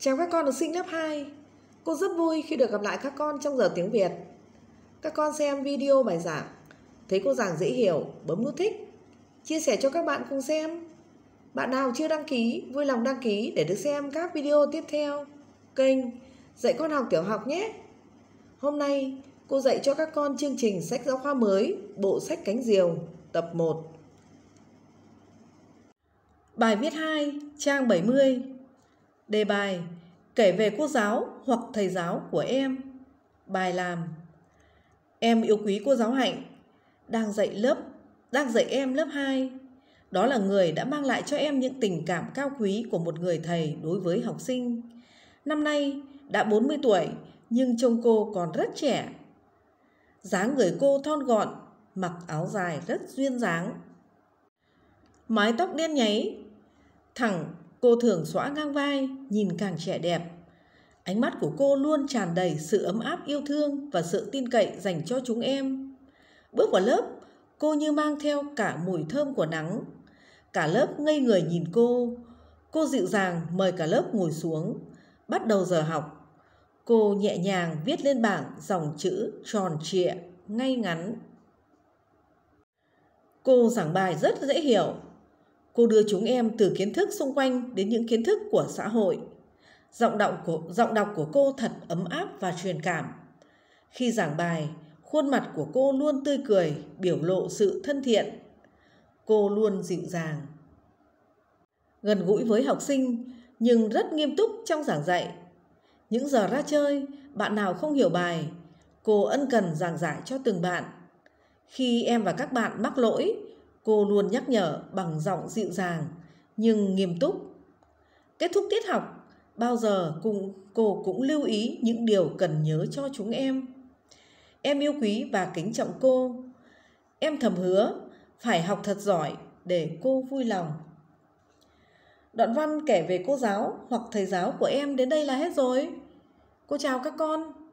Chào các con học sinh lớp 2. Cô rất vui khi được gặp lại các con trong giờ tiếng Việt. Các con xem video bài giảng, thấy cô giảng dễ hiểu, bấm nút thích, chia sẻ cho các bạn cùng xem. Bạn nào chưa đăng ký, vui lòng đăng ký để được xem các video tiếp theo kênh Dạy Con Học Tiểu Học nhé. Hôm nay, cô dạy cho các con chương trình sách giáo khoa mới, bộ sách Cánh Diều, tập 1. Bài viết 2, trang 70. Đề bài: kể về cô giáo hoặc thầy giáo của em. Bài làm: em yêu quý cô giáo Hạnh, đang dạy em lớp 2. Đó là người đã mang lại cho em những tình cảm cao quý của một người thầy đối với học sinh. Năm nay đã 40 tuổi nhưng trông cô còn rất trẻ. Dáng người cô thon gọn, mặc áo dài rất duyên dáng. Mái tóc đen nháy thẳng, cô thường xõa ngang vai, nhìn càng trẻ đẹp. Ánh mắt của cô luôn tràn đầy sự ấm áp yêu thương và sự tin cậy dành cho chúng em. Bước vào lớp, cô như mang theo cả mùi thơm của nắng. Cả lớp ngây người nhìn cô. Cô dịu dàng mời cả lớp ngồi xuống. Bắt đầu giờ học. Cô nhẹ nhàng viết lên bảng dòng chữ tròn trịa, ngay ngắn. Cô giảng bài rất dễ hiểu. Cô đưa chúng em từ kiến thức xung quanh đến những kiến thức của xã hội. Giọng đọc của cô thật ấm áp và truyền cảm. Khi giảng bài, khuôn mặt của cô luôn tươi cười, biểu lộ sự thân thiện. Cô luôn dịu dàng, gần gũi với học sinh, nhưng rất nghiêm túc trong giảng dạy. Những giờ ra chơi, bạn nào không hiểu bài, cô ân cần giảng giải cho từng bạn. Khi em và các bạn mắc lỗi, cô luôn nhắc nhở bằng giọng dịu dàng nhưng nghiêm túc. Kết thúc tiết học, bao giờ cô cũng lưu ý những điều cần nhớ cho chúng em. Em yêu quý và kính trọng cô. Em thầm hứa phải học thật giỏi để cô vui lòng. Đoạn văn kể về cô giáo hoặc thầy giáo của em đến đây là hết rồi. Cô chào các con.